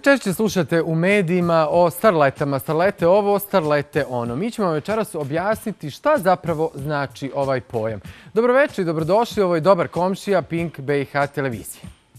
češće slušate u medijima o starletama, starlete ovo, starlete ono. Mi ćemo večeras objasniti šta zapravo znači ovaj pojam. Dobroveče i dobrodošli, ovo je Dobar komšija Pink BiH televizije.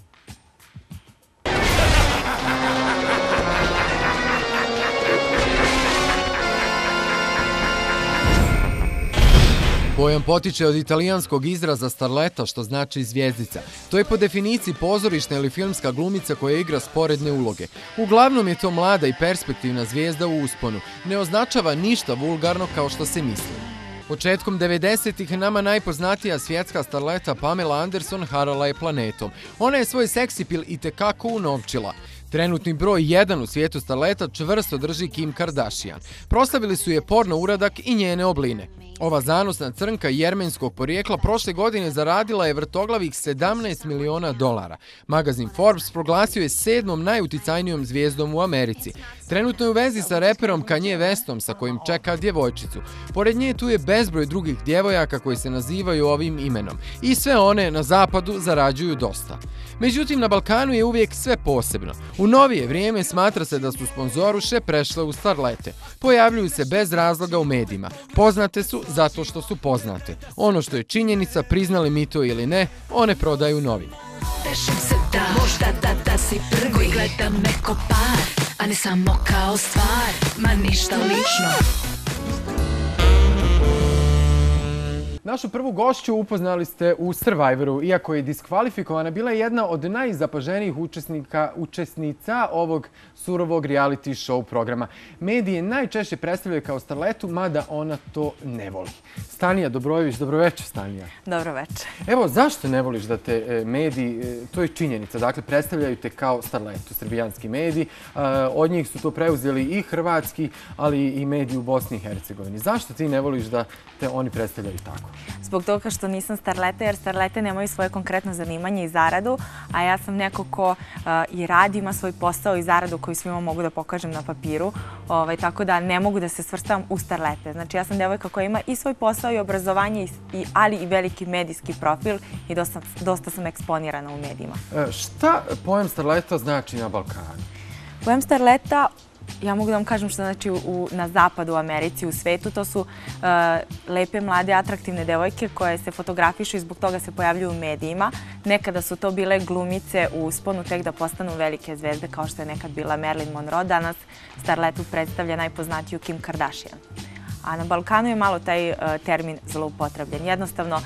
Pojam potiče od italijanskog izraza starleta, što znači zvijezdica. To je po definiciji pozorišna ili filmska glumica koja igra sporedne uloge. Uglavnom je to mlada i perspektivna zvijezda u usponu. Ne označava ništa vulgarno kao što se misli. Početkom 90-ih nama najpoznatija svjetska starleta Pamela Anderson harala je planetom. Ona je svoj seksipil itekako unovčila. Trenutni broj 1 u svijetu starleta čvrsto drži Kim Kardashian. Proslavili su je porno uradak i njene obline. Ova zanosna crnka jermenskog porijekla prošle godine zaradila je vrtoglavih $17 miliona. Magazin Forbes proglasio je 7. najuticajnijom zvijezdom u Americi. Trenutno je u vezi sa reperom Kanye Westom sa kojim čeka djevojčicu. Pored nje tu je bezbroj drugih djevojaka koji se nazivaju ovim imenom. I sve one na zapadu zarađuju dosta. Međutim, na Balkanu je uvijek sve posebno. U novije vrijeme smatra se da su sponzoruše prešle u starlete. Pojavljuju se bez razloga u medijima. Poznate su zato što su poznate. Ono što je činjenica, priznali mi to ili ne, one prodaju novine. Tešim se da možda da si prvi gledam neko par, a ne samo kao stvar, ma ništa lično. Našu prvu gošću upoznali ste u Survivoru. Iako je diskvalifikovana, bila je jedna od najzapaženijih učesnica ovog surovog reality show programa. Medije najčešće predstavljaju kao starletu, mada ona to ne voli. Stanija Dobrojević, dobroveče Stanija. Dobroveče. Evo, zašto ne voliš da te mediji, to je činjenica, dakle, predstavljaju te kao starletu, srbijanski mediji. Od njih su to preuzeli i hrvatski, ali i mediji u Bosni i Hercegovini. Zašto ti ne voliš da te oni predstavljaju tako? Zbog toga što nisam starleta, jer starlete nemaju svoje konkretno zanimanje i zaradu, a ja sam neko ko i radi, ima svoj posao i zaradu koju svima mogu da pokažem na papiru, tako da ne mogu da se svrstam u starlete. Znači, ja sam djevojka koja ima i svoj posao i obrazovanje, ali i veliki medijski profil i dosta sam eksponirana u medijima. Šta pojam starleta znači na Balkanu? Pojam starleta, ja mogu da vam kažem što znači na zapadu, u Americi, u svetu. To su lepe, mlade, atraktivne devojke koje se fotografišu i zbog toga se pojavljuju u medijima. Nekada su to bile glumice u usponu tek da postanu velike zvezde kao što je nekad bila Marilyn Monroe. Danas starletu predstavlja najpoznatiju Kim Kardashian. A na Balkanu je malo taj termin zloupotrebljen. Jednostavno,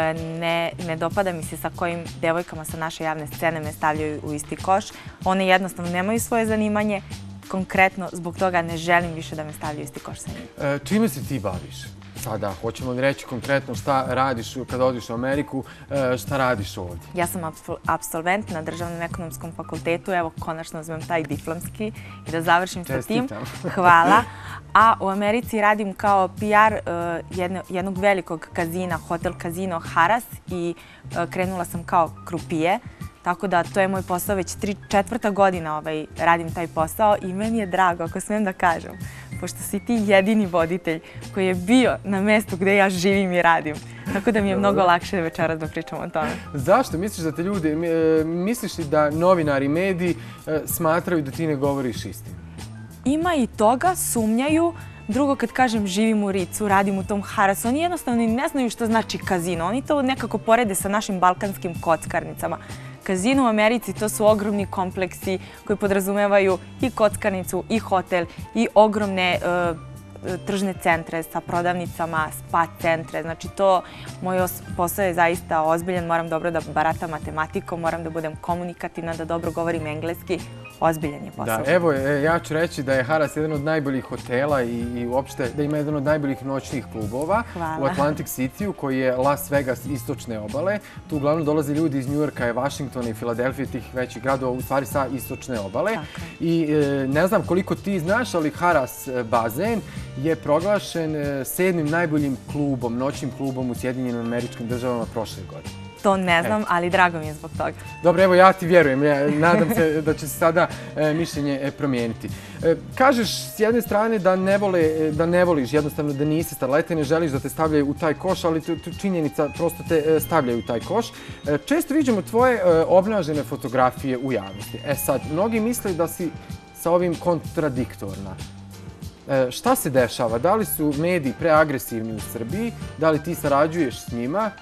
ne dopada mi se sa kojim devojkama sa naše javne scene me stavljaju u isti koš. One jednostavno nemaju svoje zanimanje. Konkretno, zbog toga ne želim više da me stavljaju isti koš sa njim. Čime se ti baviš sada? Hoćemo li reći konkretno šta radiš kada odiš u Ameriku, šta radiš ovdje? Ja sam apsolvent na Državnom ekonomskom fakultetu. Evo, konačno uzmem taj diplomski i da završim sa tim. Hvala. A u Americi radim kao PR jednog velikog kazina, hotel kazino Haras, i krenula sam kao krupije. Tako da to je moj posao, već 3/4 godina radim taj posao i meni je drago, ako smijem da kažem, pošto si ti jedini voditelj koji je bio na mjestu gdje ja živim i radim. Tako da mi je mnogo lakše večeras da pričam o tome. Zašto? Misliš da te ljudi, misliš li da novinari i mediji smatraju da ti ne govoriš istinu? Ima i toga, sumnjaju. Drugo, kad kažem živim u Ricu, radim u tom Harasu, oni jednostavno ne znaju što znači kazino. Oni to nekako porede sa našim balkanskim kockarnicama. Kazino u Americi to su ogromni kompleksi koji podrazumevaju i kockarnicu, i hotel, i ogromne tržne centre sa prodavnicama, spa centre. Znači, moj posao je zaista ozbiljan, moram dobro da baratam matematikom, moram da budem komunikativna, da dobro govorim engleski. Ozbiljan je posao. Da, evo, ja ću reći da je Haras jedan od najboljih hotela i uopšte da ima jedan od najboljih noćnih klubova u Atlantic City-u, koji je Las Vegas istočne obale. Tu uglavnom dolaze ljudi iz Njujorka, Vašingtona i Filadelfije, tih većih gradova, u stvari sa istočne obale. I ne znam koliko ti znaš, ali Haras bazen je proglašen 7. najboljim klubom, noćnim klubom u Sjedinjenim Američkim Državama prošle godine. To ne znam, ali drago mi je zbog toga. Dobro, evo ja ti vjerujem. Nadam se da će se sada mišljenje promijeniti. Kažeš s jedne strane da ne voliš, jednostavno da nisi starleta i ne želiš da te stavljaju u taj koš, ali činjenica prosto te stavljaju u taj koš. Često viđamo tvoje obnažene fotografije u javnosti. Sad, mnogi misle da si sa ovim kontradiktorna. Šta se dešava? Da li su mediji preagresivni u Srbiji? Da li ti sarađuješ s njima?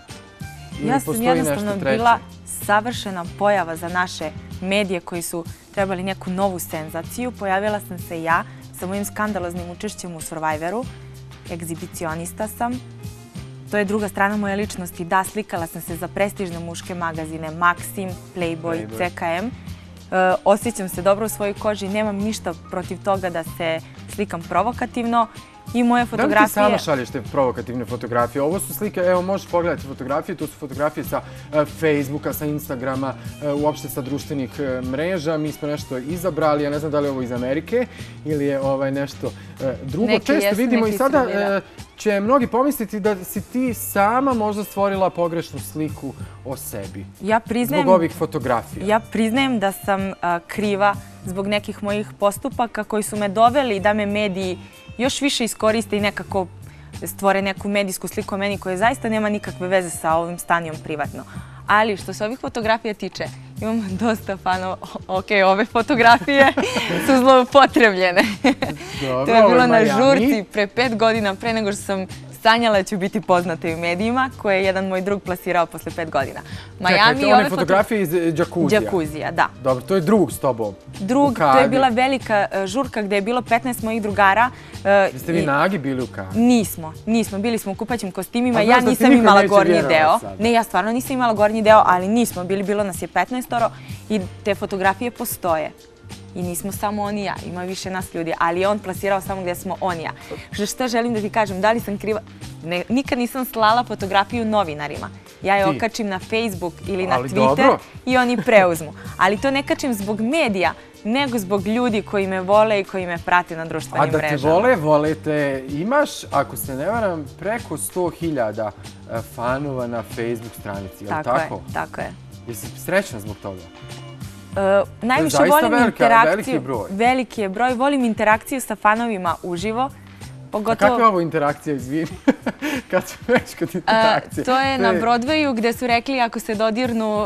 Ja sam jednostavno bila savršena pojava za naše medije koji su trebali neku novu senzaciju. Pojavila sam se ja sa mojim skandaloznim učešćem u Survivoru. Egzibicionista sam. To je druga strana moje ličnosti. Da, slikala sam se za prestižne muške magazine Maxim, Playboy, CKM. Osjećam se dobro u svojoj koži, nemam ništa protiv toga da se slikam provokativno i moje fotografije... Da li ti sama šalješ te provokativne fotografije? Ovo su slike, evo možeš pogledati fotografije, to su fotografije sa Facebooka, sa Instagrama, uopšte sa društvenih mreža. Mi smo nešto izabrali, ja ne znam da li je ovo iz Amerike ili je nešto drugo. Često vidimo i sada će mnogi pomisliti da si ti sama možda stvorila pogrešnu sliku o sebi. Zbog ovih fotografija. Ja priznajem da sam kriva zbog nekih mojih postupaka koji su me doveli da me mediji još više iskoriste i nekako stvore neku medijsku sliku o meni koja zaista nema nikakve veze sa ovim stanjem privatno. Ali što se ovih fotografija tiče, imam dosta fanova. Ok, ove fotografije su zloupotrebljene. To je bilo na žurci pre 5 godina, pre nego što sam sanjala da ću biti poznata u medijima, koje je jedan moj drug plasirao posle 5 godina. Čekaj, one fotografije iz džakuzija? Džakuzija, da. Dobro, to je drug s tobom? Drug, to je bila velika žurka gde je bilo 15 mojih drugara. Jeste vi nagi bili u Kagi? Nismo. Bili smo u kupaćim kostimima. Ja nisam imala gornji deo. Ne, ja stvarno nisam imala gornji deo, ali nismo bili. Bilo nas je 15 i te fotografije postoje. I nismo samo on i ja, ima više nas ljudi, ali je on plasirao samo gdje smo on i ja. Šta želim da ti kažem, da li sam kriva? Nikad nisam slala fotografiju novinarima. Ja je okačim na Facebook ili na Twitter i oni preuzmu. Ali to ne kačim zbog medija, nego zbog ljudi koji me vole i koji me prate na društvenim mrežama. A da te vole te, imaš, ako se ne varam, preko 100.000 fanova na Facebook stranici, je li tako? Tako je. Jesi srećna zbog toga? Najviše volim interakciju. Veliki je broj. Volim interakciju sa fanovima uživo. A kakva je ovo interakcija, izvini? Kad su već kod interakcije? To je na Broadwayu gde su rekli ako se dodirnu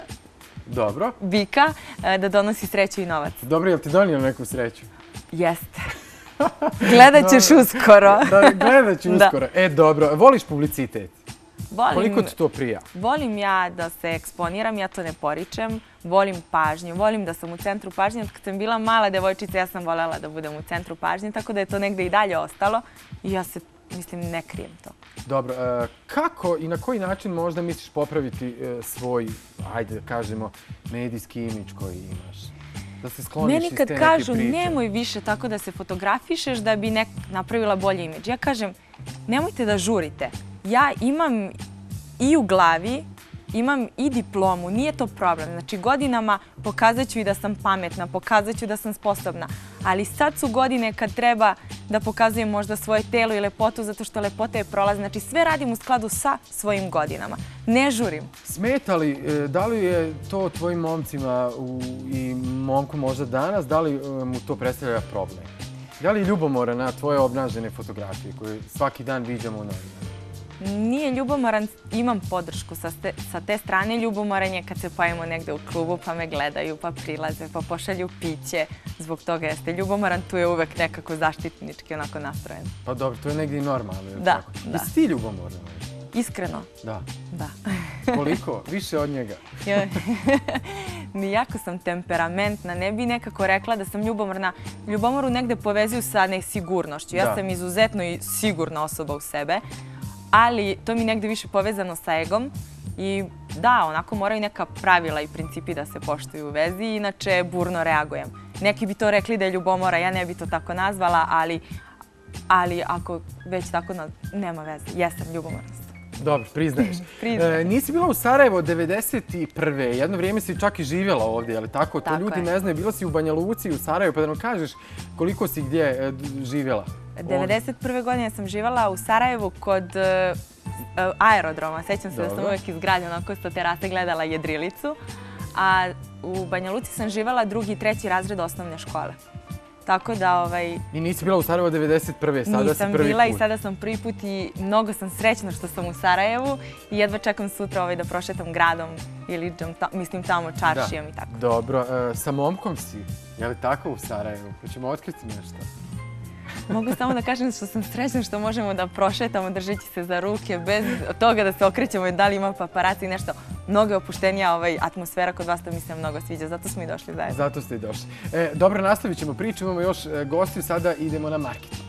bika da donosi sreću i novac. Dobro, je li ti donio neku sreću? Jeste. Gledat ćeš uskoro. Gledat ću uskoro. Dobro. Voliš publicitet? Koliko ti to prija? Volim ja da se eksponiram, ja to ne poričem. Volim pažnju, volim da sam u centru pažnje. Kad sam bila mala devojčica, ja sam voljela da budem u centru pažnje, tako da je to negde i dalje ostalo. I ja se, mislim, ne krijem to. Dobro, kako i na koji način možda misliš popraviti svoj, ajde da kažemo, medijski imidž koji imaš? Da se skloniš iz te neke priče? Meni kad kažu nemoj više tako da se fotografišeš da bi napravila bolji imidž. Ja kažem, nemojte da žurite. Ja imam i u glavi, imam i diplomu, nije to problem. Znači godinama pokazat ću i da sam pametna, pokazat ću da sam sposobna. Ali sad su godine kad treba da pokazujem možda svoje telo i lepotu, zato što lepota je prolaz. Znači sve radim u skladu sa svojim godinama. Ne žurim. Smeta li, da li je to tvojim momcima i momku možda danas, da li mu to predstavlja problem? Da li je ljubomora na tvoje obnažene fotografije koje svaki dan viđamo u novinama? Nije ljubomoran, imam podršku sa te strane. Ljubomoran je kad se pojavimo negde u klubu pa me gledaju, pa prilaze, pa pošalju piće. Zbog toga jeste ljubomoran, tu je uvek nekako zaštitnički onako nastrojen. Pa dobro, to je negdje i normalno. Da. Jesi ti ljubomoran? Iskreno? Da. Da. Koliko? Više od njega? Jako sam temperamentna, ne bi nekako rekla da sam ljubomorna. Ljubomoru negde povezuju sa nesigurnošću. Ja sam izuzetno i sigurna osoba u sebe. Ali to mi negde više povezano sa egom i da, onako moraju neka pravila i principi da se poštuju u vezi, inače burno reagujem. Neki bi to rekli da je ljubomora, ja ne bi to tako nazvala, ali ako već tako, nema veze, jesam ljubomorna. Dobro, priznaješ. Nisi bila u Sarajevo 1991. Jedno vrijeme si čak i živjela ovdje, je li tako? To ljudi ne znaju, bila si u Banja Luci, u Sarajevu, pa da nam kažeš koliko si gdje živjela? 1991. godine sam živjela u Sarajevu kod aerodroma. Sećam se da sam uvijek iz grada onako sa terase gledala jedrilicu. A u Banja Luci sam živala 2. i 3. razred osnovne škole. Tako da... I nisi bila u Sarajevu 91. Sada si prvi put. Nisam bila i sada sam prvi put i mnogo sam srećna što sam u Sarajevu i jedva čekam sutra da prošetam gradom ili mislim tamo čaršijom i tako. Dobro, sa momkom si, je li tako u Sarajevu? Pa ćemo otkriti nešto. Mogu samo da kažem što sam srećna što možemo da prošetamo držeći se za ruke bez toga da se okrećemo i da li ima paparaci i nešto. Mnogo je opuštenija atmosfera kod vas, to mi se mnogo sviđa, zato smo i došli zajedno. Zato ste i došli. Dobro, nastavit ćemo priču, imamo još gostiju, sada idemo na marketing.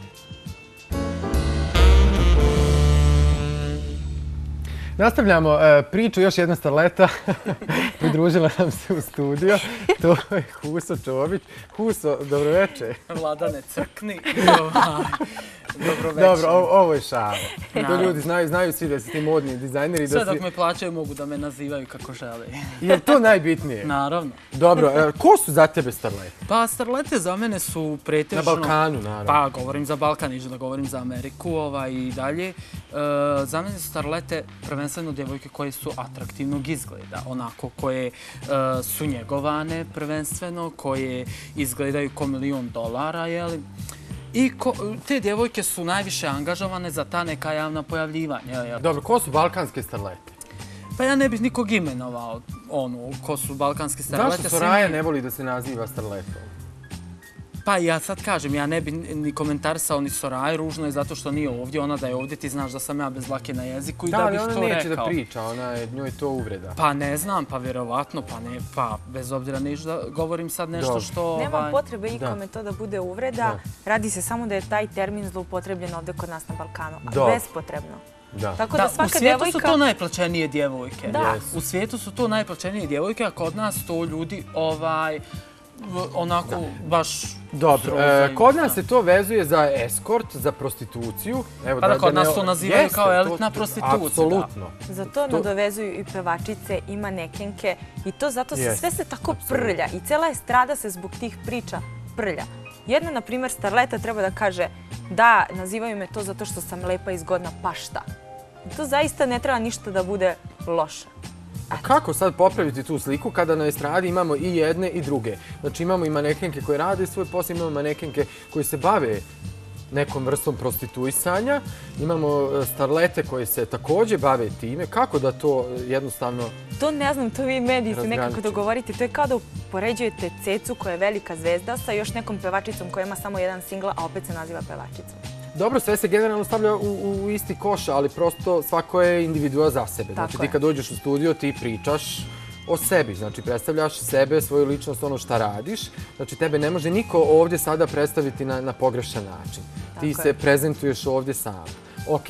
Nastavljamo priču, još jedna starleta pridružila nam se u studio. To je Huso Čović. Huso, dobroveče. Vladane, crkni. Dobroveče. Dobro, ovo je šala. To ljudi znaju svi da si ti modni dizajneri. Sve dok me plaćaju mogu da me nazivaju kako žele. Je li to najbitnije? Naravno. Dobro, ko su za tebe starlete? Pa starlete za mene su pretežno... Na Balkanu, naravno. Pa govorim za Balkan, neću da govorim za Ameriku i dalje. Za mene su starlete prvenstveno djevojke koje su atraktivnog izgleda, onako koje su njegovane prvenstveno, koje izgledaju ko $1.000.000, jeli? I te djevojke su najviše angažovane za ta neka javna pojavljivanja. Dobro, ko su balkanske starlete? Pa ja ne bih nikog imenovao ko su balkanske starlete. Zašto Soraja ne voli da se naziva starletom? Pa ja sad kažem, ja ne bi ni komentarisao ni Soraju, ružno je zato što nije ovdje, ona da je ovdje, ti znaš da sam ja bez dlake na jeziku i da bih to rekao. Da, ali ona neće da priča, njoj je to uvreda. Pa ne znam, pa vjerovatno, pa bez obzira neću da govorim sad nešto što... Nema potrebe ikome to da bude uvreda, radi se samo da je taj termin zloupotrebljen ovdje kod nas na Balkanu, a bespotrebno. Tako da u svijetu su to najplaćenije djevojke. U svijetu su to najplaćenije djevojke, a kod nas to ljudi onako baš... Dobro, kod nas se to vezuje za eskort, za prostituciju. Pa da, kod nas to nazivaju kao elitna prostitucija. Apsolutno. Za to nadovezuju i pevačice, i manekenke i to zato sve se tako prlja i cela estrada se zbog tih priča prlja. Jedna, na primjer, starleta treba da kaže da, nazivaju me to zato što sam lepa i zgodna, pa šta? To zaista ne treba ništa da bude loše. A kako sad popraviti tu sliku kada na estradi imamo i jedne i druge? Znači imamo i manekenke koje rade svoj posao, imamo manekenke koje se bave nekom vrstom prostituisanja, imamo starlete koje se također bave time. Kako da to jednostavno... To ne znam, to vi mediji se nekako dogovorite. To je kao da upoređujete Cecu koja je velika zvezda sa još nekom pevačicom koja ima samo jedan singla, a opet se naziva pevačicom. Dobro, sve se generalno stavlja u isti koš, ali prosto svako je individua za sebe. Znači ti kad dođeš u studio ti pričaš o sebi, znači predstavljaš sebe, svoju ličnost, ono šta radiš. Znači tebe ne može niko ovdje sada predstaviti na pogrešan način. Ti se prezentuješ ovdje sam. Ok,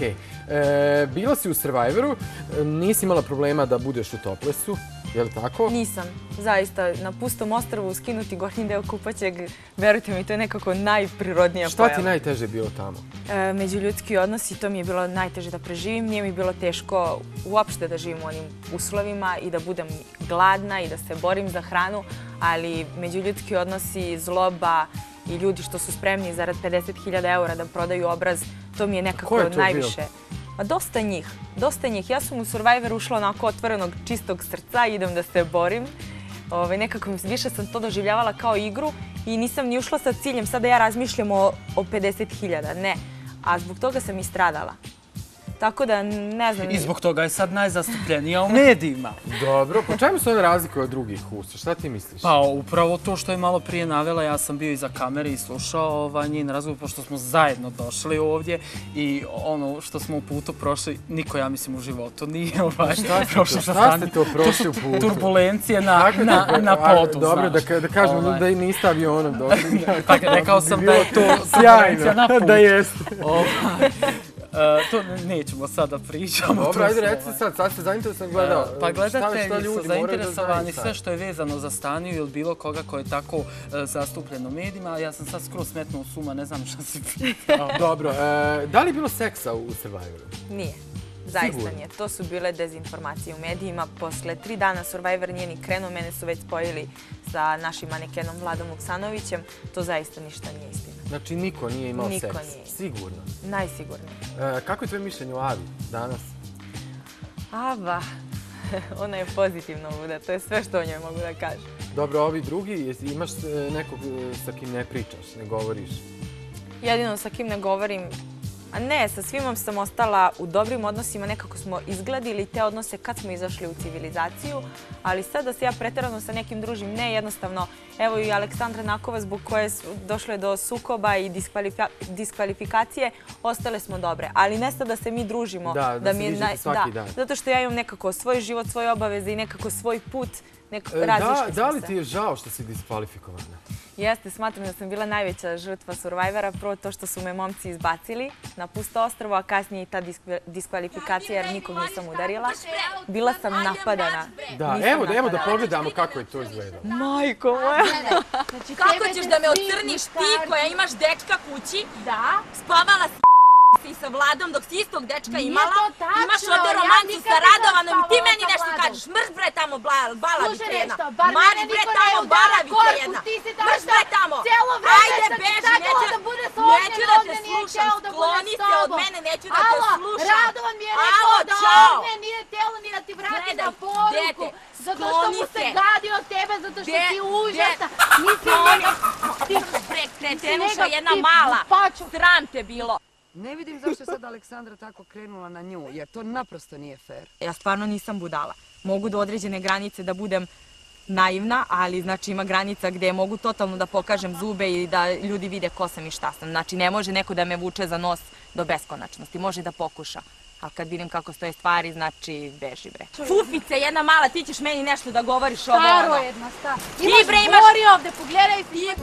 bila si u Survivoru, nisi imala problema da budeš u toplesu, je li tako? Nisam, zaista. Na pustom ostrvu skinuti gornji deo kupaćeg, verujte mi, to je nekako najprirodnija pojava. Šta ti najteže bilo tamo? Međuljudski odnosi, to mi je bilo najteže da preživim. Nije mi bilo teško uopšte da živim u onim uslovima i da budem gladna i da se borim za hranu, ali međuljudski odnosi, zloba i ljudi što su spremni zarad 50.000 eura da prodaju obraz, to mi je nekako najviše. Pa dosta njih. Ja sam u Survivor ušla onako otvorenog, čistog srca, idem da se borim. Nekako više sam to doživljavala kao igru i nisam ni ušla sa ciljem sada ja razmišljam o 50.000, ne. A zbog toga sam i stradala. Tako da ne znam... I zbog toga je sad najzastupljenija u medijima. Dobro, po čemu se ona razlikuje od drugih Husa? Šta ti misliš? Pa upravo to što je malo prije navela, ja sam bio iza kamere i slušao njen razgovor, pošto smo zajedno došli ovdje i ono što smo u putu prošli, niko ja mislim u životu nije prošli sa strane. Šta ste to prošli u putu? Turbulencije na podu, znaš. Dobro, da kažemo da i niste avionom došli. Rekao sam da je to turbulencija na putu. Da jeste. To nećemo sada pričamo. Dobro, ajde recite sad ste zainteresovani gledao. Pa gledatelji su zainteresovani sve što je vezano za Staniju ili bilo koga ko je tako zastupljen u medijima, ali ja sam sad skroz smetnuo suma, ne znam šta si pitao. Dobro, da li je bilo seksa u Survivoru? Nije. Zaista nije. To su bile dezinformacije u medijima. Posle 3 dana Survivor nije ni krenuo, mene su već spojili sa našim manekenom Vladom Vuksanovićem. To zaista ništa nije istina. Znači niko nije imao seks? Niko nije. Sigurno? Najsigurnije. Kako je tvoje mišljenje o Avi danas? Ava, ona je pozitivno luda, to je sve što o njoj mogu da kažem. Dobro, ovi drugi, imaš nekog sa kim ne pričaš, ne govoriš? Jedino sa kim ne govorim, a ne, sa svima sam ostala u dobrim odnosima, nekako smo izgladili te odnose kad smo izašli u civilizaciju, ali sad da se ja preterano sa nekim družim, ne, jednostavno, evo i Aleksandra Nakova zbog koje došlo je do sukoba i diskvalifikacije, ostale smo dobre, ali ne sad da se mi družimo. Da se viđete svaki dan. Zato što ja imam nekako svoj život, svoje obaveze i nekako svoj put, različili smo se. Da li ti je žao što si diskvalifikovana? Jeste, smatram da sam bila najveća žrtva Survivora, prvo to što su me momci izbacili na pusto ostrvo, a kasnije i ta diskvalifikacija jer nikog nisam udarila. Bila sam napadana. Da, evo da pogledamo kako je to izgledalo. Majko moja! Kako ćeš da me ocrniš ti koja imaš dečka kući? Da. Spavala si sa Vladom dok si istog dečka imala, imaš ovdje romancu sa Radovanom i ti meni nešto kažeš, mrš bre tamo bala vitrena, marš bre tamo bala vitrena, mrš bre tamo, ajde beži, neću da te slušam, skloni se od mene, neću da te slušam, Radovan mi je rekao da ovdje nije telo ni da ti vrati na poruku, zato što mu se gadio od tebe, zato što ti užasna, nisi mrš bre kretenuša jedna mala, sram te bilo. Ne vidim zašto je sad Aleksandra tako krenula na nju, jer to naprosto nije fair. Ja stvarno nisam budala. Mogu do određene granice da budem naivna, ali znači ima granica gdje mogu totalno da pokažem zube i da ljudi vide ko sam i šta sam. Znači ne može neko da me vuče za nos do beskonačnosti, može da pokuša. Ali kad vidim kako stoje stvari, znači beži bre. Fufice, jedna mala, ti ćeš meni nešto da govoriš ovo. Staro jedna sta. Imaš gori ovdje, pogledaj ti.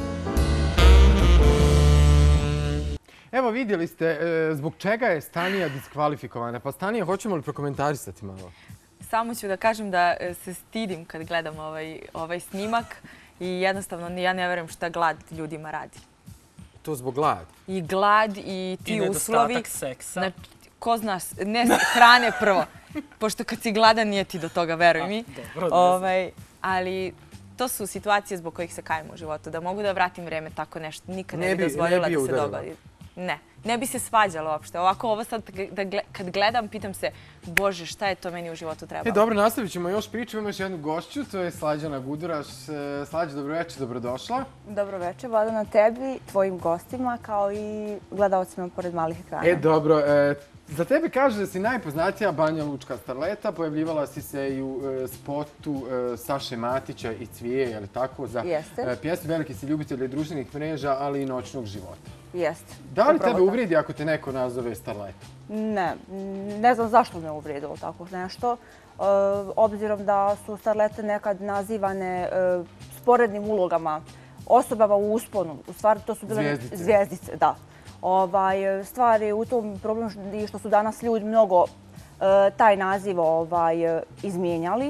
Evo vidjeli ste zbog čega je Stanija diskvalifikovana. Pa Stanija, hoćemo li prokomentarisati malo? Samo ću da kažem da se stidim kad gledam ovaj snimak i jednostavno ja ne verujem šta glad ljudima radi. To zbog glad? I glad i ti uslovi. I nedostatak seksa. Ko zna, ne hrane prvo, pošto kad si gladan nije ti do toga, veruj mi. Ali to su situacije zbog kojih se kajem u životu. Da mogu da vratim vreme, tako nešto nikad ne bi dozvolila da se dogodi. Ne bi se svađala uopšte. Ovako ovo sad kad gledam, pitam se, Bože, šta je to meni u životu trebalo? Dobro, nastavit ćemo još priču. Imamo još jednu gošću, to je Slađana Guduraš. Slađa, dobroveče, dobrodošla. Dobroveče, Vladana, tebi, tvojim gostima, kao i gledalcima pored malih ekrana. Dobro. Za tebe kaže da si najpoznatija Banja Lučka starleta. Pojavljivala si se i u spotu Saše Matića i Cvije, je li tako? Jeste. Za pjesmu Veliki si ljubitelj društvenih mreža, ali i noćnog života. Jeste. Da li tebe uvredi ako te neko nazove starleta? Ne znam zašto me uvrijedilo tako nešto. Obzirom da su starlete nekad nazivane sporednim ulogama, osobama u usponu. U stvari to su bile zvijezdice, da. Stvar je u tom problemu što su danas ljudi mnogo taj naziv izmijenjali.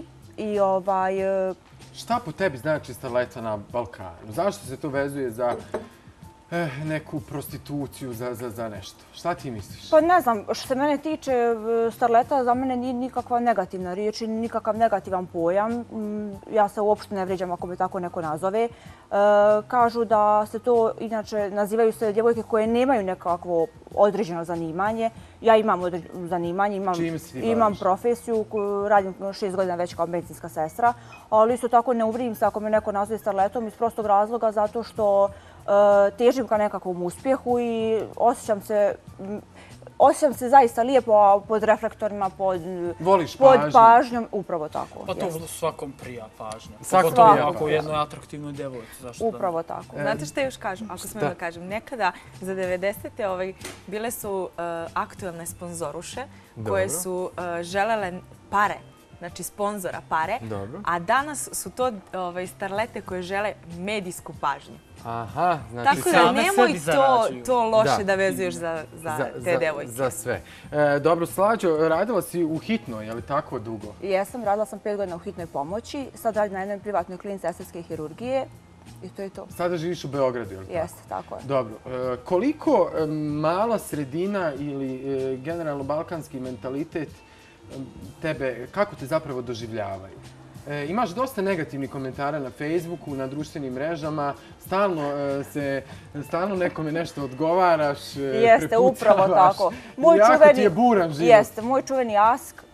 Šta po tebi znači starleta na Balkanu? Zašto se to vezuje za neku prostituciju, za nešto? Šta ti misliš? Pa ne znam, što se mene tiče, starleta za mene nije nikakva negativna riječ i nikakav negativan pojam. Ja se uopšte ne vrijeđam ako me tako neko nazove. Kažu da se to, inače, nazivaju se djevojke koje nemaju nekakvo određeno zanimanje. Ja imam određeno zanimanje, imam profesiju, radim 6 godina već kao medicinska sestra, ali isto tako ne uvrijedim se ako me neko nazove starletom iz prostog razloga zato što težim ka nekakvom uspjehu i osjećam se zaista lijepo pod reflektorima, pod pažnjom. Upravo tako. Pa to svakom prija pažnja. Svakom ako u jednoj atraktivnoj djevojci. Upravo tako. Znate što još kažem? Ako smijem da kažem, nekada za 90. bile su aktuelne sponzoruše koje su želele pare. Znači sponzora pare, a danas su to starlete koje žele medijsku pažnju. Aha, znači tako da nemoj to loše da vezuješ za te devojke. Za sve. Dobro, Slađo, radila si u hitnoj, je li tako dugo? Jesam, radila sam 5 godina u hitnoj pomoći. Sad radim na jednoj privatnoj klinici estetske hirurgije i to je to. Sada živiš u Beogradu, je li tako? Jeste, tako je. Dobro. Koliko mala sredina ili generalno balkanski mentalitet tebe, kako te zapravo doživljavaju? Imaš dosta negativnih komentara na Facebooku, na društvenim mrežama, stalno nekome nešto odgovaraš, prepucavaš. Jeste, upravo tako. Jako ti je buran život. Jeste, moj čuveni Ask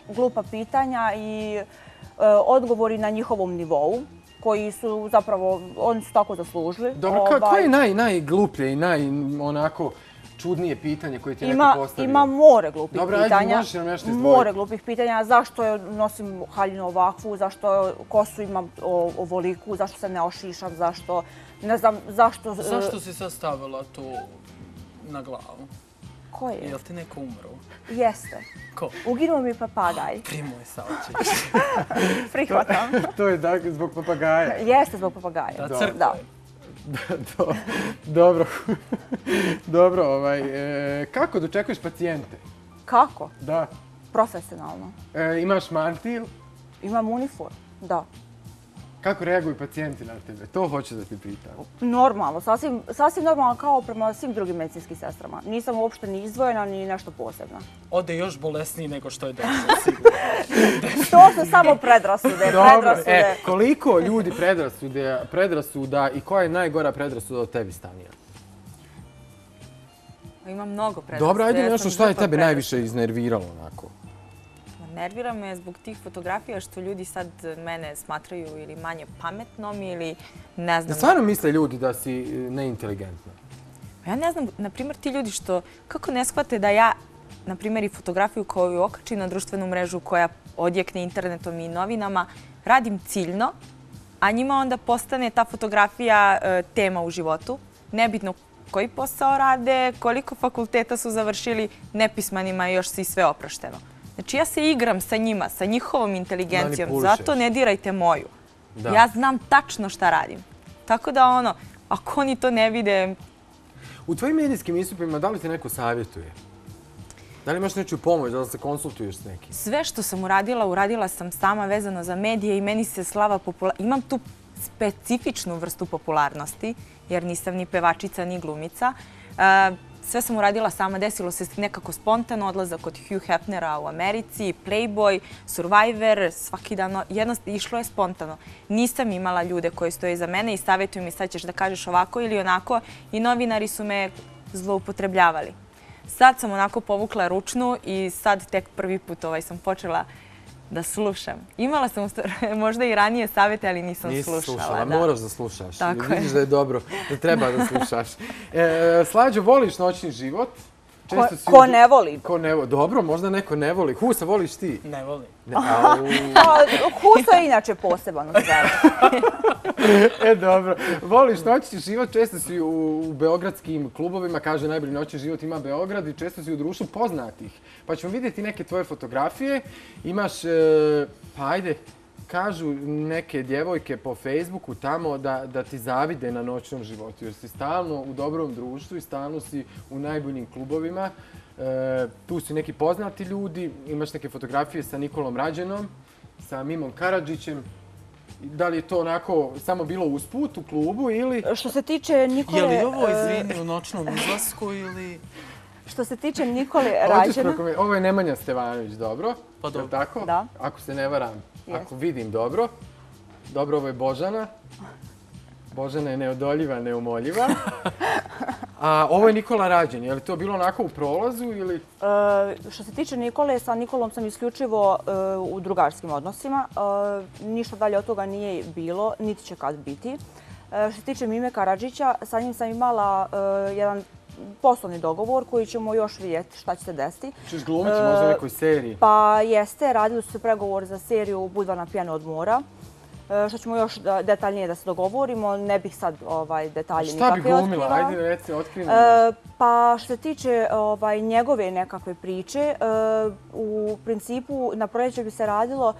glupa pitanja i odgovori na njihovom nivou, koji su zapravo, oni su tako zaslužili. Dobro, koje je najgluplje i onako čudnije pitanje koje ti je neko postavio? Ima more glupih pitanja. Dobro, ajde, možeš nam nešto izdvojiti. More glupih pitanja. Zašto nosim haljinu ovakvu, zašto kosu imam ovoliku, zašto se ne ošišam, zašto, ne znam, zašto... Zašto si sad stavila tu na glavu? Ko je? Jel ti neko umro? Jeste. Ko? Uginuo mi papagaj. Primoj saučeć. Prihvatam. To je zbog papagaja? Jeste zbog papagaja. Da, crkva je. Dobro. Dobro, kako dočekuješ pacijente? Kako? Da. Profesionalno. Imaš mantil? Imam uniform, da. Kako reaguju pacijenti na tebe? To hoću da ti pitam. Normalno, sasvim normalno kao prema svim drugim medicinskim sestrama. Nisam uopšte ni izdvojena ni nešto posebno. Ode još bolesniji nego što je došlo, sigurno. To su samo predrasude. Dobro, koliko ljudi predrasuda i koja je najgora predrasuda od tebi, Stanija? Ima mnogo predrasuda. Dobro, ajde nešto šta je tebe najviše iznerviralo onako. Nervira me zbog tih fotografija što ljudi sad mene smatraju ili manje pametnom ili ne znam. Stvarno misle ljudi da si neinteligentna? Ja ne znam, na primjer ti ljudi što, kako ne shvate da ja, na primjer i fotografiju koju okačim na društvenu mrežu koja odjekne internetom i novinama, radim ciljno, a njima onda postane ta fotografija tema u životu. Nebitno koji posao rade, koliko fakulteta su završili, nepismanima još si sve oprošteno. Znači ja se igram sa njima, sa njihovom inteligencijom, zato ne dirajte moju. Ja znam tačno šta radim. Tako da ako oni to ne vide... U tvojim medijskim istupima da li ti neko savjetuje? Da li imaš nečiju pomoć, da li se konsultuješ s nekim? Sve što sam uradila sam sama vezano za medije i meni se slava popularnosti. Imam tu specifičnu vrstu popularnosti, jer nisam ni pevačica, ni glumica. Sve sam uradila sama, desilo se nekako spontano, odlazak kod Hugh Hefnera u Americi, Playboy, Survivor, svaki dan, jednostavno išlo je spontano. Nisam imala ljude koji stoje iza mene i savjetuju mi sad ćeš da kažeš ovako ili onako i novinari su me zloupotrebljavali. Sad sam onako povukla ručnu i sad tek prvi put sam počela da slušam. Imala sam možda i ranije savjete, ali nisam slušala. Nisi slušala, moraš da slušaš. Vidiš da je dobro, da treba da slušaš. Slađo, voliš noćni život? Ko ne voli? Dobro, možda neko ne voli. Husa, voliš ti? Ne volim. Husa je inače poseban od sebe. Dobro. Voliš noćni život, često si u beogradskim klubovima, kaže najbolji noćni život ima Beograd i često si u društvu poznatih. Pa ćemo vidjeti neke tvoje fotografije. Imaš, pa ajde, kažu neke djevojke po Facebooku tamo da ti zavide na noćnom životu, jer si stalno u dobrom društvu i stalno si u najboljim klubovima. Tu su neki poznati ljudi, imaš neke fotografije sa Nikolom Rađenom, sa Mimom Karadžićem. Da li je to onako samo bilo usput u klubu ili... Što se tiče Nikole... Je li ovo izvini u noćnom izlasku ili... Što se tiče Nikole Rađena... Ovo je Nemanja Stevanović, dobro? Pa dobro. Tako? Da. Ako se ne varam, ako vidim dobro. Dobro, ovo je Božana. Božana je neodoljiva, neumoljiva. A ovo je Nikola Rađen. Je li to bilo onako u prolazu ili... Što se tiče Nikole, sa Nikolom sam isključivo u drugarskim odnosima. Ništa dalje od toga nije bilo, niti će kad biti. Što se tiče Mime Karadžića, sa njim sam imala jedan poslovni dogovor koji ćemo još vidjeti šta će se desiti. Ćeš glumiti možda u nekoj seriji? Pa jeste, radili su se pregovor za seriju Budva pijana od mora. Što ćemo još detaljnije da se dogovorimo, ne bih sad detalje nikakve otkrivala. Šta bi glumila? Ajde, reci, otkrivi. Pa što se tiče njegove nekakve priče, u principu na projektu bi se radilo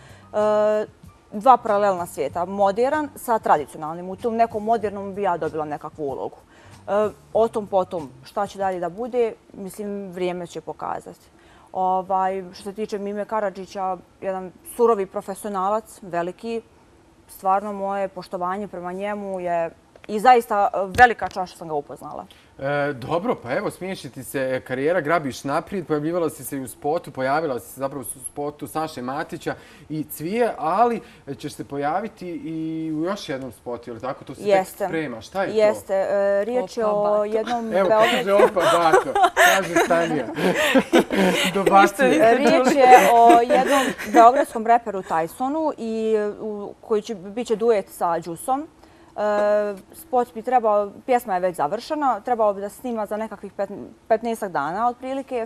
dva paralelna svijeta. Modern sa tradicionalnim. U tom nekom modernom bi ja dobila nekakvu ulogu. O tom potom šta će dalje da bude, mislim, vrijeme će pokazati. Što se tiče Mime Karadžića, jedan surovi profesionalac, veliki, stvarno moje poštovanje prema njemu je i zaista velika čast što sam ga upoznala. Dobro, pa evo, smiješ ti se, karijera grabiš naprijed, pojavljivala si se i u spotu, pojavila si se zapravo u spotu Saše Matića i Cvije, ali ćeš se pojaviti i u još jednom spotu, ili tako? To se tek sprema. Šta je to? Jeste. Riječ je o jednom... Evo, kaže opa, bato, kaže Stanija. Dobacuje. Riječ je o jednom beogradskom reperu Tysonu koji će biti duet sa Đusom. Spot bi trebao, pjesma je već završena, trebalo bi da se snima za nekakvih 15 dana otprilike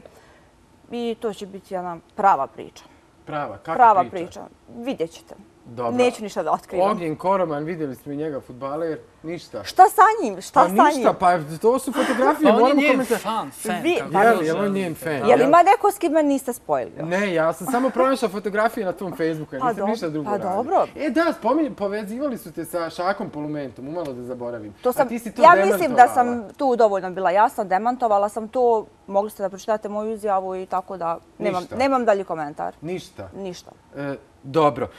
i to će biti jedna prava priča. Prava? Kakva prava priča? Vidjet ćete. Dobro. Neću ništa da otkrivam. Ognjen Koroman, vidjeli smo i njega, fudbaler, ništa. Šta sa njim? Šta sa njim? Ništa, pa to su fotografije, moramo komentarati. Fan. Jel on njen fan? Je li ima neko s kim me niste spojili? Ne, ja sam samo pronašao fotografije na tom Facebooku, ja nisam ništa drugo radio. Pa dobro. Da, povezivali su te sa Šakom Polumentom, umalo da zaboravim. A ti si to demantovala. Ja mislim da sam tu dovoljno bila jasna, demantovala sam to, mogli ste da pročitate moju izjavu i tako da nemam dalji komentar. Ništa? Ništa. Dobro.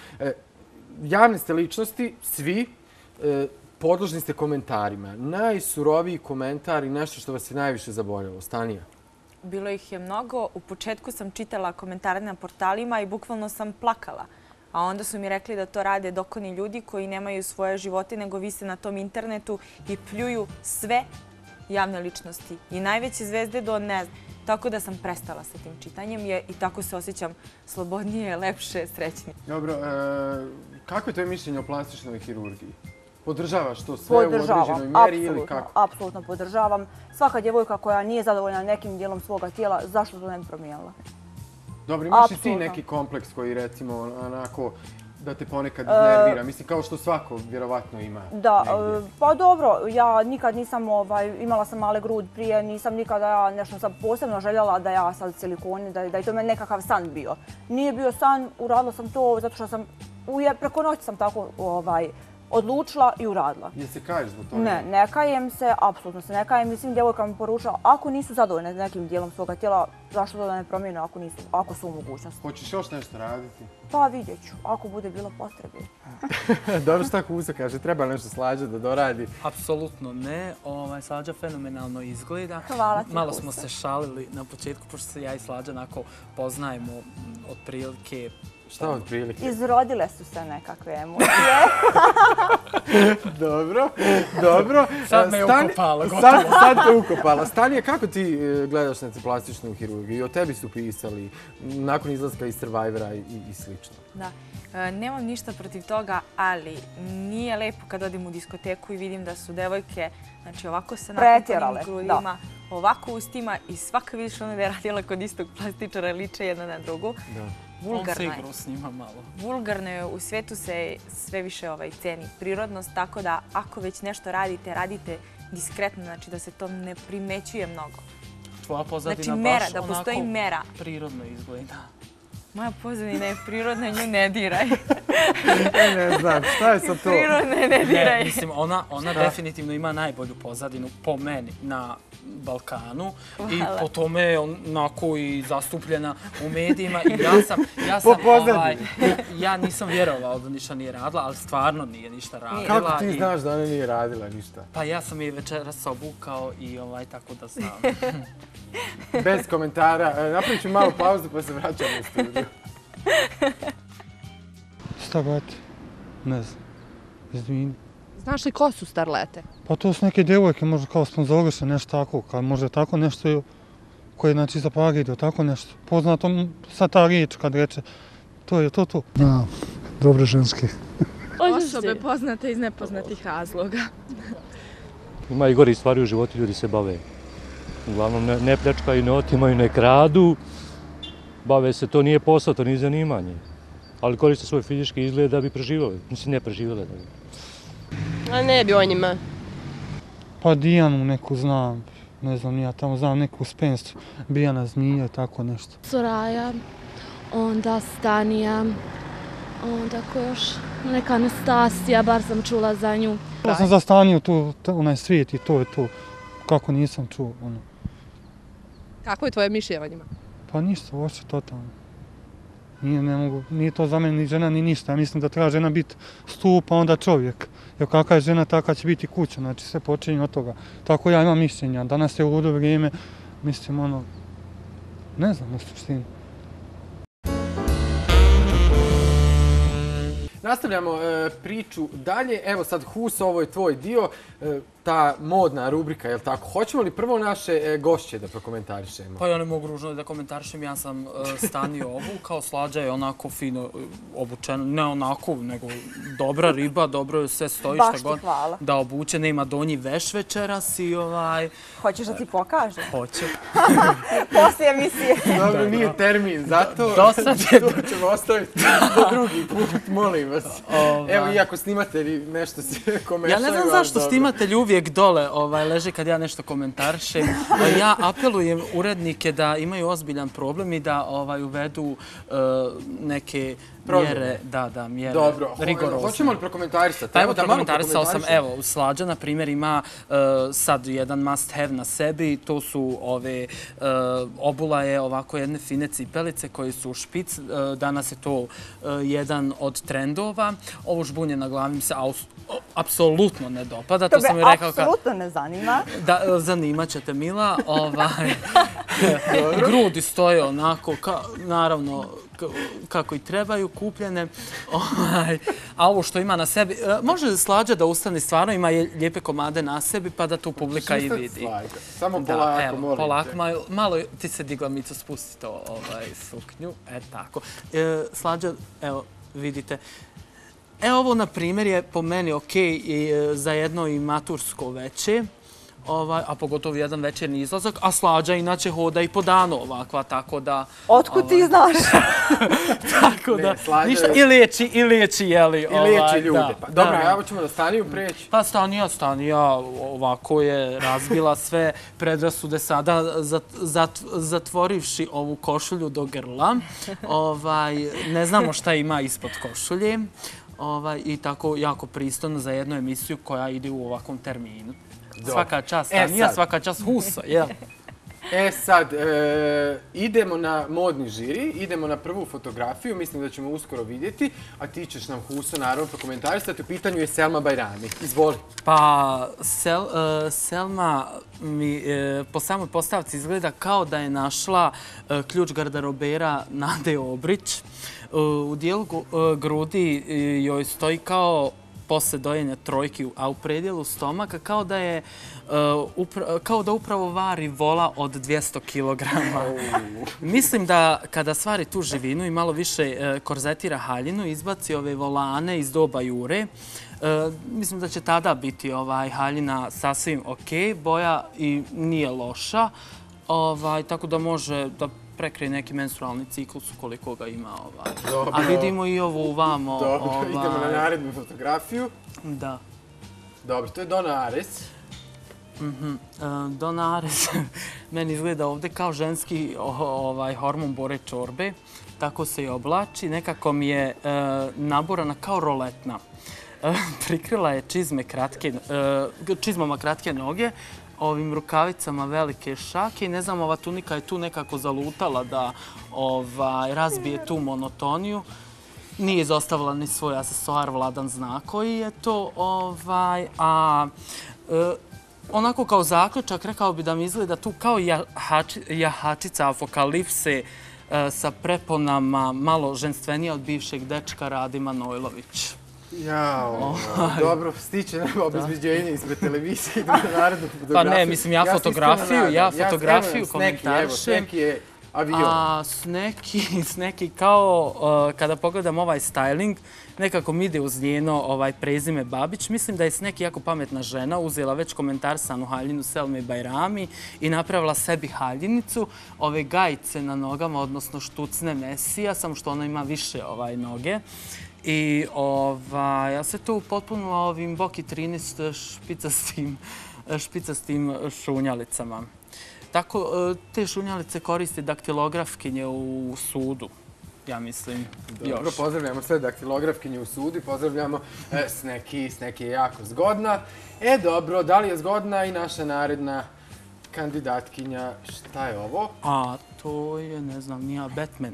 Javne ste ličnosti, svi, podložni ste komentarima. Najsuroviji komentar i nešto što vas je najviše zaboljelo. Stanija? Bilo ih je mnogo. U početku sam čitala komentare na portalima i bukvalno sam plakala. A onda su mi rekli da to rade dokoni ljudi koji nemaju svoje živote, nego vise na tom internetu i pljuju sve javne ličnosti. I najveće zvezde do ne znam. Tako da sam prestala sa tim čitanjem i tako se osjećam slobodnije, lepše, srećnije. Dobro, kako je tvoje mišljenje o plastičnoj hirurgiji? Podržavaš to sve u određenoj mjeri ili kako? Apsolutno podržavam. Svaka djevojka koja nije zadovoljna nekim dijelom svoga tijela, zašto to ne bi promijenila? Dobro, imaš i ti neki kompleks koji recimo onako da te ponekad iznervira? Mislim, kao što svako vjerovatno ima. Da, pa dobro, ja nikad nisam, imala sam male grud prije, nisam nikada nešto sam posebno željela da ja sad silikoni, da je to meni nekakav san bio. Nije bio san, uradila sam to zato što sam, preko noći sam tako odlučila i uradila. Jel se kaješ zbog toga? Ne, ne kajem se, apsolutno se ne kajem. Mislim, djevojkama poručila, ako nisu zadovoljne nekim dijelom svoga tijela, zašto to da ne promijene ako su u mogućnosti. Hoćeš još nešto raditi? Pa vidjet ću, ako bude bilo potrebe. Dobro, šta Kusa kaže, treba nešto Slađa da doradi? Apsolutno ne. Slađa fenomenalno izgleda. Hvala ti, malo smo se šalili na početku, pošto se ja i Slađa onako poznajemo otprilike. Šta otprilike? Izrodile su se nekakve emocije. Dobro, dobro. Sad me je ukopala. Sad te ukopala. Stanija, kako ti gledaš na plastičnu hirurgiju? I o tebi su pisali nakon izlaska iz Survivora i slično. Da. Nemam ništa protiv toga, ali nije lepo kad odim u diskoteku i vidim da su devojke ovako sa nakupanim grudima, ovako ustima i svaka vidiš ono da je radila kod istog plastičara, liče jedna na drugu. Vulgarno je. On se igrao s njima malo. Vulgarno je, u svijetu se sve više ceni prirodnost, tako da ako već nešto radite, radite diskretno, znači da se to ne primećuje mnogo. Tvoja pozadina baš onako prirodno izgleda. Moja pozadina je prirodna, nju ne diraj. Ne znam, šta je sa to? Prirodne ne diraj. Mislim, ona definitivno ima najbolju pozadinu po meni na Balkanu i po tome je onako i zastupljena u medijima i ja nisam vjerovao da ništa nije radila, ali stvarno nije ništa radila. Kako ti znaš da ona nije radila ništa? Pa ja sam je večeras obukao i tako da znam. Bez komentara. Napravit ću malu pauzu pa se vraćamo u studiju. Šta brate? Ne znam. Izvini. Znaš li ko su starlete? Pa to su neke djevojke, možda kao sponzoriše nešto tako, kao možda tako nešto koje znači za paragiju, tako nešto. Poznato sad ta riječ kad reče, to je to. Da, dobre ženske. Osobe poznate iz nepoznatih razloga. Ima i gori stvari u životu, ljudi se bave. Uglavnom ne pljačkaju, ne otimaju, ne kradu. Bave se, to nije posao, to nije zanimanje. Ali koriste svoj fizički izgled da bi preživjeli. Mislim, ne preživjeli da bi. A ne bi o njima? Pa Dijanu neku znam, ne znam, ja tamo znam neku spenstu, Bijana Zmije, tako nešto. Soraja, onda Stanija, onda ko još, neka Anastasija, bar sam čula za nju. Ja sam za Staniju, onaj svijet i to je to, kako nisam čuo. Kako je tvoje mišljenje o njima? Pa ništa, uopće totalno. Nije to za mene ni žena ni ništa. Ja mislim da treba žena biti stup, a onda čovjek. Jer kakva je žena, taka će biti kuća. Znači sve počinje od toga. Tako ja imam mišljenja. Danas je ludo vrijeme, mislim ne znam u suštini. Nastavljamo priču dalje. Evo sad Huso, ovo je tvoj dio, ta modna rubrika, je li tako? Hoćemo li prvo naše gošće da prokomentarišemo? Pa ja ne mogu ružno da komentarišem, ja sam stanio ovu, kao Slađa je onako fino obučena, ne onako, nego dobra riba, dobro je sve stoji šta god da obuče, nema donji veš večeras i Hoćeš da ti pokažem? Hoće. Poslije emisije. Dobro, nije termin, zato to ćemo ostaviti za drugi put, molim vas. Evo, iako snimatelji nešto se komešaju. Ja ne znam zašto snimatelji uvijek dole leže kad ja nešto komentarišem. Ja apelujem urednike da imaju ozbiljan problem i da uvedu neke mjere, mjere rigorozne. Dobro, hoćemo li prokomentarisati? Pa evo, prokomentarisao sam, evo, Slađa, na primjer, ima sad jedan must have na sebi, to su obula je ovako jedne fine cipelice koje su špic, danas je to jedan od trendova. Ovo žbunje na glavi mi se apsolutno ne dopada. To me apsolutno ne zanima. Da, zanimat će te, Mila. Grudi stoje onako, naravno, kako i trebaju, kupljene. A ovo što ima na sebi, može Slađa da ustane, stvarno ima lijepe komade na sebi pa da tu publika i vidi. Samo polako, molim te. Polako, malo ti se digla, Mico, spusti to suknju. Tako. Slađa, evo, vidite. Evo ovo, na primjer, je po meni okej za jedno i matursko veče, a pogotovo jedan večerni izlazak, a Slađa inače hoda i po danu ovakva, tako da... Otkud ti znaš? Tako da, ništa, i liječi, jeli? I liječi ljude. Dobro, evo ćemo da Staniju preći. Pa Stanija ovako je razbila sve predrasude sada, zatvorivši ovu košulju do grla. Ne znamo šta ima ispod košulje. I tako jako pristojno za jednu emisiju koja ide u ovakvom terminu. Svaka čast Stanija, svaka čast Huso, jel? Sad, idemo na modni žiri, idemo na prvu fotografiju, mislim da ćemo uskoro vidjeti, a ti ćeš nam, Huso, naravno prokomentarisati. U pitanju je Selma Bajrami. Izvoli. Pa, Selma mi po samoj postavci izgleda kao da je našla ključ garderobera Nade Obrić. U dijelu grudi joj stoji kao posle dojenja trojki, a u predjelu stomaka kao da upravo vari vola od 200 kilograma. Mislim da kada stvari tu živinu i malo više korzetira haljinu, izbaci ove volane iz doba Jure, mislim da će tada biti haljina sasvim okej, boja i nije loša, tako da može da prekrije neki menstrualni ciklus ukoliko ga ima. A vidimo i ovo uvamo. Dobro, idemo na narednu fotografiju. Da. Dobro, to je Donna Ares. Donna Ares meni izgleda ovdje kao ženski hormon Bore Čorbe. Tako se i oblači. Nekako mi je naborana kao roletna. Prikrila je čizmama kratke noge, ovim rukavicama velike šake i ne znam, ova tunika je tu nekako zalutala da razbije tu monotoniju. Nije izostavila ni svoj asesoar, Vladan zna koji je to. Onako kao zaključak, rekao bi da mi izgleda tu kao jahačica apokalipse sa preponama, malo ženstvenija od bivšeg dečka Radi Manojlović. Jao, dobro, stiće nam obezbeđenje ispred televizije i na narednu fotografiju. Pa ne, mislim, ja fotografiju komentarišem. Sneki je avion. A Sneki kao, kada pogledam ovaj styling, nekako mi ide uz njeno prezime Babić. Mislim da je Sneki jako pametna žena, uzela već komentarsanu haljinu Selme Bajrami i napravila sebi haljinicu. Ove gajice na nogama, odnosno štucne Mesija, samo što ona ima više noge. I ja se tu upotpunila ovim Boki 13 špicastim šunjalicama. Tako, te šunjalice koriste daktilografkinje u sudu, ja mislim. Dobro, pozdravljamo sve daktilografkinje u sudu i pozdravljamo Sneki. Sneki je jako zgodna. Dobro, da li je zgodna i naša naredna kandidatkinja. Šta je ovo? A to je, ne znam, nija Batman.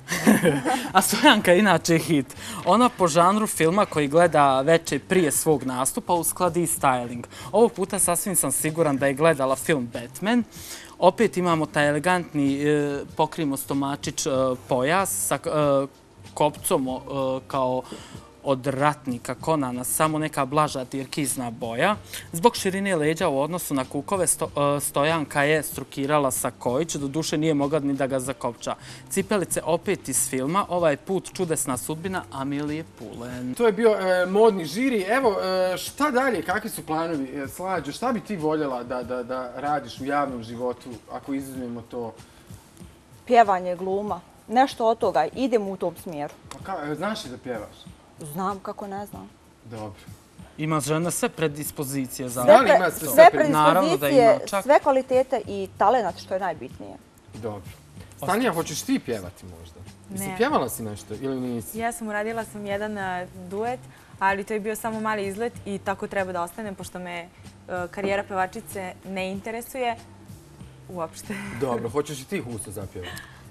A Stojanka je inače hit. Ona po žanru filma koji gleda veče prije svog nastupa uskladi i styling. Ovog puta sasvim sam siguran da je gledala film Batman. Opet imamo taj elegantni pokrimo stomačić pojas sa kopcom kao od ratnika Konana, samo neka blaža tirkizna boja. Zbog širine leđa u odnosu na kukove Stojanka je strukirala sakojić, doduše nije mogla ni da ga zakopča. Cipelice opet iz filma, ovaj put čudesna sudbina Amilije Pulen. To je bio modni žiri. Evo, šta dalje, kakvi su planovi? Slađo, šta bi ti voljela da radiš u javnom životu, ako izuzmemo to? Pjevanje, gluma. Nešto od toga. Idem u tom smjeru. Znaš li da pjevaš? Znam kako ne znam. Dobro. Ima žena sve predispozicije za sve predispozicije, sve kvalitete i talent, što je najbitnije. Dobro. Stanija, hoćeš ti pjevati možda? Ne. Pjevala si nešto ili nisi? Ja sam uradila jedan duet, ali to je bio samo mali izlet i tako treba da ostanem, pošto me karijera pevačice ne interesuje uopšte. Dobro, hoćeš i ti Huso zapjevati?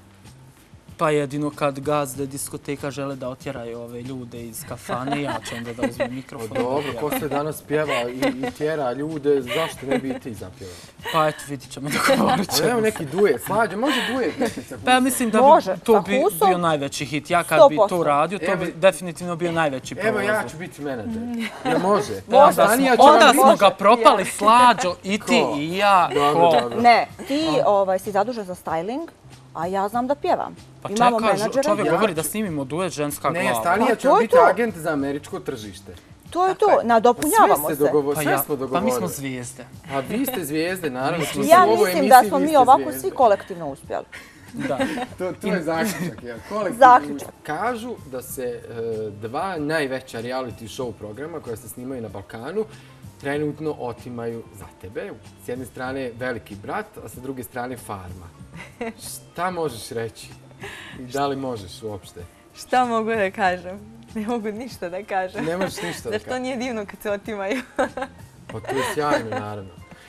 Pa jedino kad gazde diskoteka žele da otjeraju ove ljude iz kafane, ja ću onda da uzmem mikrofon. Dobro, ko se danas pjeva i tjera ljude, zašto ne bi i ti zapjevao? Pa eto, vidit ćemo dogovorit ćemo. Evo neki duet, Slađe, može duet neki sa Husom? Pa ja mislim da bi to bio najveći hit. Ja kad bi to radio, to bi definitivno bio najveći prolaz. Evo ja ću biti menadžer. Jel može? Onda smo ga propali, Slađo, i ti i ja. Ne, ti si zadužen za styling, a ja znam da pjevam. Pa čekaj, čovjek govori da snimimo duet ženska glava. Ne, Stanija će biti agent za američko tržište. To je to, nadopunjavamo se. Sve smo dogovorili. Pa mi smo zvijezde. A vi ste zvijezde, naravno. Ja mislim da smo mi ovako svi kolektivno uspjeli. Da. To je zaključak. Zaključak. Kažu da se dva najveća reality show programa koja se snimaju na Balkanu trenutno otimaju za tebe. S jedne strane Veliki brat, a sa druge strane Farma. Šta možeš reći? I da li možeš uopšte? Šta mogu da kažem? Ne mogu ništa da kažem. Ne možeš ništa da kažem. Zašto nije divno kad se otimaju? Pa to je sjajno, naravno.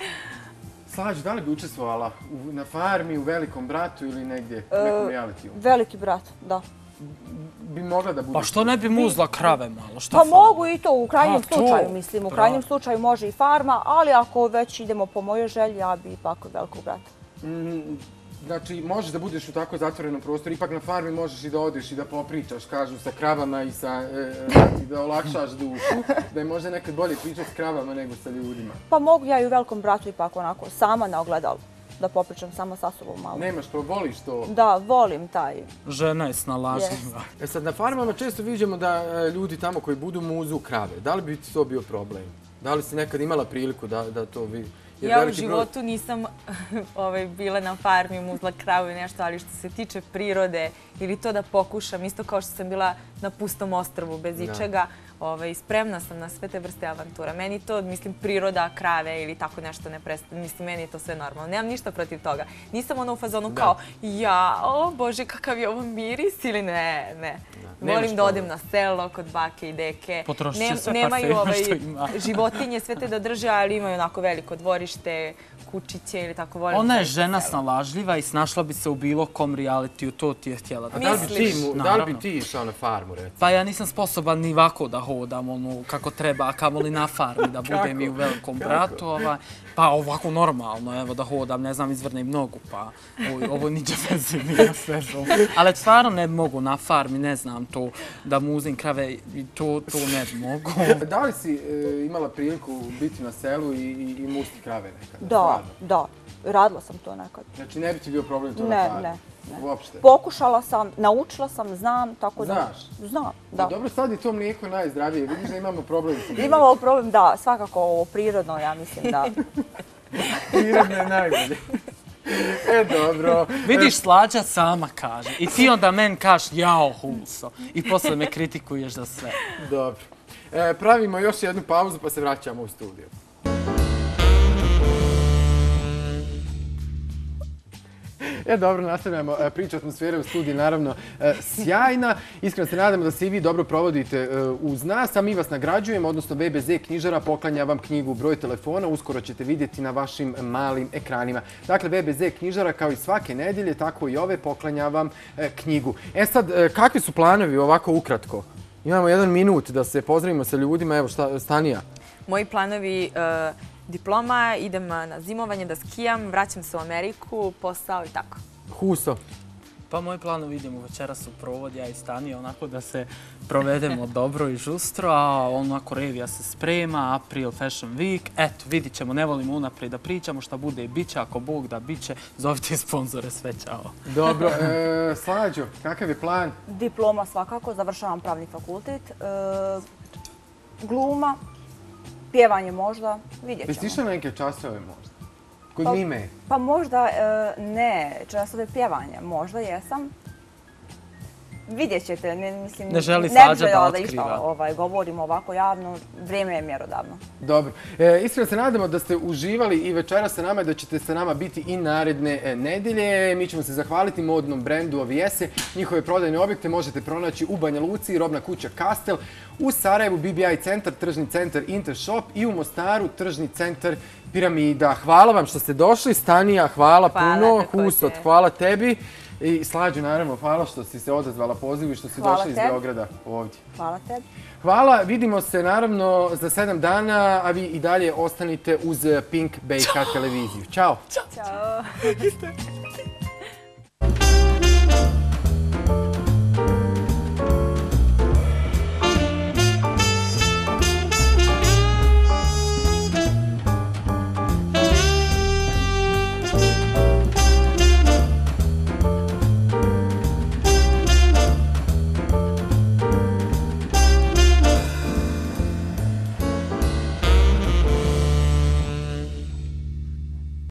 Slađe, da li bi učestvovala na Farmi, u Velikom bratu ili negdje, nekom realitiju? Veliki brat, da. Bi mogla da bude... Pa što ne bi muzla krave malo? Pa mogu i to, u krajnjem slučaju, mislim. U krajnjem slučaju može i Farma, ali ako već idemo po mojoj želji, ja bi ipak Velikog brata. Znači, možeš da budeš u tako zatvorenom prostoru, ipak na Farmi možeš i da odeš i da popričaš, kažu, sa kravama i da olakšaš dušu, da je možda nekad bolje pričati s kravama nego sa ljudima. Pa mogu ja i u Velikom bratu ipak onako, sama na ogledalu, da popričam sama sa sobom malo. Nemaš to, voliš to? Da, volim taj. Žena je snalažljiva. Sad, na Farmama često vidimo da ljudi tamo koji budu muzu krave. Da li bi to bio problem? Da li si nekad imala priliku da to vidi? Ja u životu nisam bila na farmi, muzla kravu i nešto, ali što se tiče prirode ili to da pokušam, isto kao što sam bila na pustom ostrvu bez ičega, spremna sam na sve te vrste avantura. Meni to, mislim, priroda, krave ili tako nešto ne prestaje. Mislim, meni je to sve normalno. Nemam ništa protiv toga. Nisam ono u fazonu kao, o Bože, kakav je ovo miris ili ne. Volim da odem na selo kod bake i deke. Potrošit će sve parfema što ima. Životinje sve te da drže, ali imaju onako veliko dvorište, kućiće ili tako volim. Ona je žena snalažljiva i snašla bi se u bilo kom realitiju, to ti je htjela da misliš. Da li bi ti išao na farmu, recimo? Pa ja nisam sposoban ni ovako da hodam kako treba, a kamoli na farmi da budem i u Velikom bratu. Pa ovako normalno, evo da hodam, ne znam, izvrnem nogu, pa ovo niđe veze nije svežo. Ali stvarno ne mogu na farmi, ne znam to, da muzim krave, to ne mogu. Da li si imala priliku biti na selu i musti krave nekada? Da, radila sam to nekad. Znači ne bi ti bio problem to na farmi? Ne. Uopšte? Pokušala sam, naučila sam, znam, tako da... Znaš? Znam, da. Dobro, sad je to mlijeko najzdravije. Vidiš da imamo problem sa mlijekom. Imamo problem, da, svakako ovo prirodno, ja mislim da... Prirodno je najbolje. Dobro. Vidiš, Slađa sama kaže. I ti onda meni kažeš, jao, Huso. I posle me kritikuješ za sve. Dobro. Pravimo još jednu pauzu pa se vraćamo u studiju. Dobro, nastavljamo priču. Atmosfera u studiju, naravno, sjajna. Iskreno se nadamo da se i vi dobro provodite uz nas, a mi vas nagrađujemo, odnosno VBZ knjižara poklanja vam knjigu, broj telefona, uskoro ćete vidjeti na vašim malim ekranima. Dakle, VBZ knjižara, kao i svake nedelje, tako i ove, poklanja vam knjigu. Sad, kakvi su planovi ovako ukratko? Imamo 1 minut da se pozdravimo sa ljudima. Evo, Stanija. Moji planovi, diploma, idem na zimovanje da skijam, vraćam se u Ameriku, posao i tako. Huso. Pa moji planovi idemo večeras u provod, ja i Stanija, onako da se provedemo dobro i žustro, a onako revija se sprema, April Fashion Week, eto, vidit ćemo, ne volimo unaprijed da pričamo, šta bude i bit će, ako Bog da bit će, zovite sponzore, sve ćao. Dobro, Slađo, kakav je plan? Diploma svakako, završavam pravni fakultet, gluma, pjevanje možda, vidjet ćemo. Jesi išla na neke časove možda? Kod Mime? Pa možda ne, časove pjevanja, možda jesam. Vidjet ćete, mislim... Ne želi Slađa da otkriva. Ne bi da išta govorim ovako javno, vrijeme je mjerodavno. Dobro. Iskreno se nadamo da ste uživali i večera sa nama i da ćete sa nama biti i naredne nedelje. Mi ćemo se zahvaliti modnom brendu Ovijese. Njihove prodajne objekte možete pronaći u Banja Luci, Robna kuća Kastel, u Sarajevu BBI centar, tržni centar Intershop i u Mostaru tržni centar Piramida. Hvala vam što ste došli. Stanija, hvala puno. Husot, hvala tebi. I Slađu, naravno, hvala što si se odazvala pozivu i što si došla iz Beograda ovdje. Hvala tebi. Hvala, vidimo se naravno za 7 dana, a vi i dalje ostanite uz Pink BK televiziju. Ćao! Ćao!